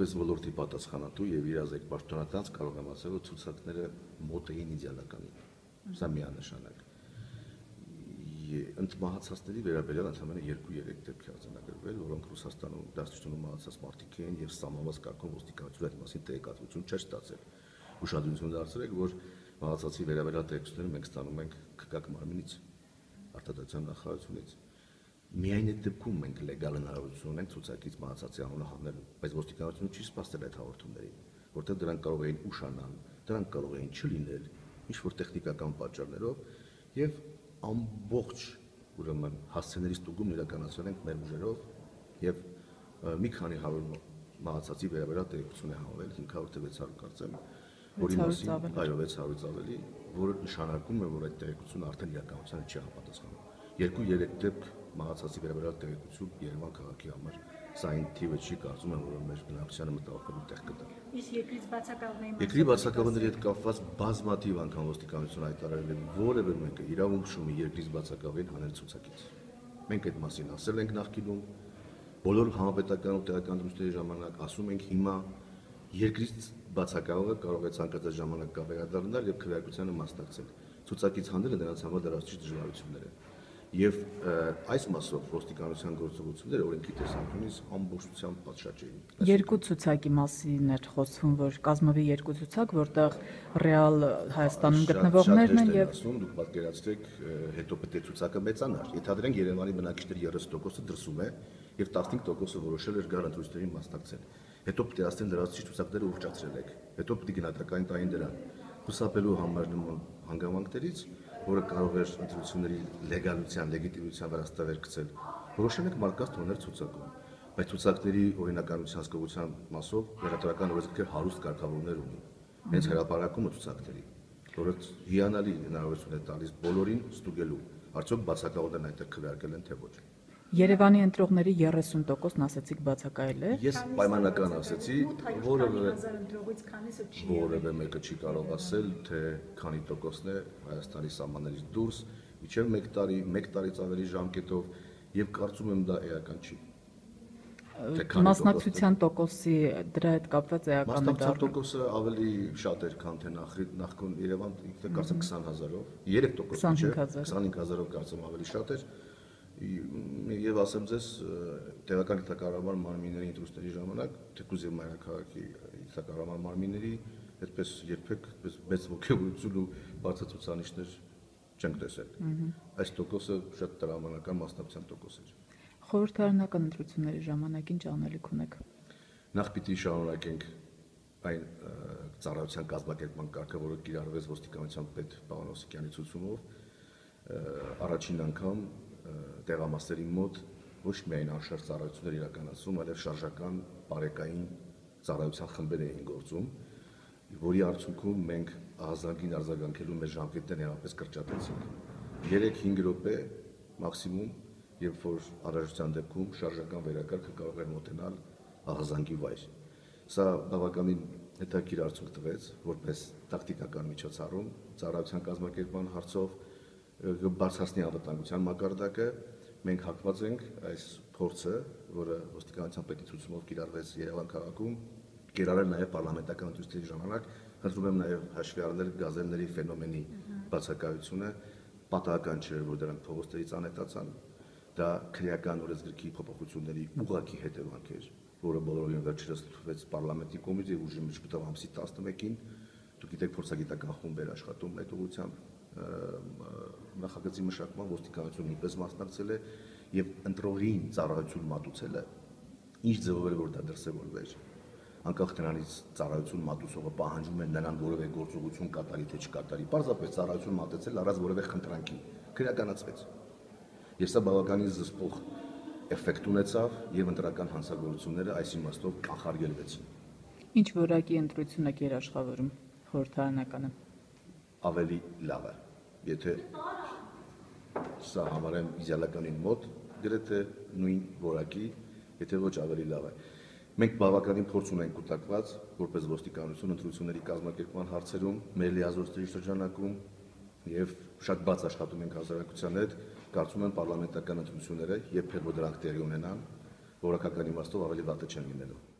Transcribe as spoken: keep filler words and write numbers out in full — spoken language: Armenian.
որպես ոլորտի պատասխանատու եւ իրազեկ պաշտոնատանց կարող եմ ասել, որ ցուցակները մոտ էին իդեալականին։ Սա միանշանակ։ Ընդմահացածների վերաբերյալ ընդհանրապես երկու-երեք դեպք է արձանագրվել, որոնք Ռուսաստանում դաստիճանում մահացած մարդիկ էին եւ սահմանված կարգով ոստիկանությունը այդ մասին տեղեկատվություն չէր ստացել։ Ուշադրություն դարձրեք, որ մահացածի վերաբերյալ տեղեկությունները մենք ստանում ենք ՔԿ մարմինից, արտադրության նախարարությունից։ Միայն այդ դեպքում մենք լեգալ հնարավորություն ունենք ցուցակից մահացածի անունը հանել, բայց ոստիկանությունը չի սպասել այդ հաղորդումներին, որտեղ դրանք կարող էին ուշանալ, դրանք կարող էին չլինել, ինչ որ տեխնիկական պատճառներով եւ ամբողջ ուրեմն հասցեների ստուգումն իրականացրել ենք մեր ուժերով եւ մի քանի հարյուր մահացածի վերաբերյալ տեղեկություն է հանվել հինգ հարյուր թե վեց հարյուր կարծեմ, որի մասին այո վեց հարյուրից ավելի, որը նշանակում է, որ այդ տեղեկությունը արդեն իրականությանը չի համապատասխանում։ Երկու-երեք դեպք մահացածի վերաբերյալ տեղեկություն Երևան քաղաքի համար սա այն թիվը չի, կարծում եմ, որ մեր բնակչությանը մտահոգելու տեղ կտա։ Իսկ երկրից բացակայողների Երկրի բացակայողների հետ կապված բազմաթիվ անգամ ոստիկանությունը հայտարարել է, որևէ մեկը իրավունք չունի երկրից բացակայողին հանել ցուցակից։ Մենք այդ մասին ասել ենք նախկինում, բոլոր համապետական ու տեղական դրույթների ժամանակ ասում ենք հիմա երկրից բացակայողը կարող է ցանկացած ժամանակ վերադառնալ եւ քվեարկությանը մասնակցել։ Ցուցակից հանելը նրանց համար դեռ դժվարություններ են։ Եվ այս մասով ոստիկանության գործողությունները օրենքի տեսանկյունից ամբողջությամբ պատշաճ էին։ Երկու ցուցակի մասին էր խոսվում, որ կազմվի երկու ցուցակ, որտեղ ռեալ Հայաստանում գտնվողներն են եւ դուք պատկերացրեք, հետո պետք է ցուցակը մեծանար։ Ենթադրենք Երևանի բնակիչների երեսուն տոկոսը դրսում է եւ տասնհինգ տոկոսը որոշել էր գալ ընտրություններին մասնակցել։ Հետո պետք է ասեն դրանից ցուցակները ուղղճացրել եք։ Հետո պետք է գնահատական տային դրան։ Խուսափելու համար նման հանգամանքներից, որը կարող էր ընտրությունների լեգալության, լեգիտիմության վրա ստավեր գցել, որոշել եք մարկած թողնել ցուցակում։ Բայց ցուցակների օրինականության հսկողության մասով հրատարակական օրենսգիրքը հարուստ կարգավորումներ ունի։ Հենց հրապարակումը ցուցակների, որը հիանալի հնարավորություն է տալիս բոլորին ստուգելու, արդյոք բացակայողներն այնտեղ քվեարկել են թե ոչ։ Երևանի ընտրողների երեսուն տոկոսն ասացիք բացակայել է։ Ես պայմանական ասեցի, որևէ որևէ մեկը չի կարող ասել, թե քանի տոկոսն է Հայաստանի սահմաններից դուրս, մինչև մեկ տարի, մեկ տարից ավելի ժամկետով եւ կարծում եմ դա էական չի։ Մասնակցության տոկոսի դրա հետ կապված էական է դա։ Մասնակցության տոկոսը ավելի շատ էր, քան թե նախքան Երևան, ինքը կարծեմ քսան հազարով, երեք տոկոս չէ, քսանհինգ հազարով կարծեմ ավելի շատ էր։ Եվ ասեմ ձեզ, տեղական գիտակառավար մարմինների ընտրությունների ժամանակ, թեկուզ եւ մայրաքաղաքի գիտակառավար մարմինների այդպես երբեք մեծ ողջունություն ու բարձր ցուցանիշներ չենք տեսել։ Այս տոկոսը շատ տրամաբանական մասնակցության տոկոս էր։ Խորհրդարանական ընտրությունների ժամանակ ինչ անելիք ունեք։ Նախ պիտի շարունակենք այն ծառայության կազմակերպման կարգը, որը կիրառվեց ոստիկանության պետ պարոն Օսիկյանի ցուցումով, առաջին անգամ տեղամասերի մոտ ոչ միայն անշարժ ծառայություններ իրականացում, այլև շարժական բարեկային ծառայության խմբեր էին գործում, որի արդյունքում մենք ահազանգին արձագանքելու մեր ժամկետներն հեղափոխ կրճատեցինք։ երեք-հինգ րոպե մաքսիմում, երբ որ առայժության դեպքում շարժական վերակարգը կարող էր մոտենալ ահազանգի վայր։ Սա բավականին հետաքրքիր արդյունք տվեց, որպես տակտիկական միջոցառում ծառայության կազմակերպման հարցով բարձրացնի անվտանգության մակարդակը, մենք հակված ենք այս փորձը, որը ոստիկանության պետի ցուցումով կիրառվեց Երևան քաղաքում, կիրառել նաև պարլամենտական ընտրությունների ժամանակ, խնդրում եմ նաև հաշվի առնել գազելների ֆենոմենի բացակայությունը, պատահական չէ, որ դրանք փողոցներից անհետացան, դա քրեական օրենսգրքի փոփոխությունների ուղղակի հետևանք էր, որը բոլորովին վերջերս լուծվեց պարլամենտի կողմից եւ ուժի մեջ մտավ ամսի տասնմեկին, դուք գիտեք փորձագիտական խումբ էր աշխատում այդ ուղղությամբ նախագծի մշակման ոստիկանությունը նույնպես մասնակցել է եւ ընտրողին ծառայություն մատուցելը ինչ ձևով էր որ դա դրսևորվեր անկախ նրանից ծառայություն մատուցողը պահանջում է նրան որևէ գործողություն կատարի թե չկատարի պարզապես ծառայություն մատուցել առանց որևէ խնդրանքի քրեականացվեց եւ սա բավականին զսպող էֆեկտ ունեցավ եւ ընտրական հանցագործությունները այս իմաստով կանխարգելվեցին։ Ինչ որակի ընտրություն եք երաշխավորում խորհրդարանականը։ Ավելի լավ է, եթե սա համարեմ իդեալականին մոտ, գրեթե նույն որակի, եթե ոչ ավելի լավ է։ Մենք բավականին փորձ ունենք կուտակված, որպես ոստիկանություն ընտրությունների կազմակերպման հարցերում, մեր լիազորների շրջանակում եւ շատ բաց աշխատում ենք հասարակության հետ, կարծում եմ պարլամենտական ընտրությունները, երբ որ դրանք տեղի ունենան, որակական իմաստով ավելի վատը չեն լինելու։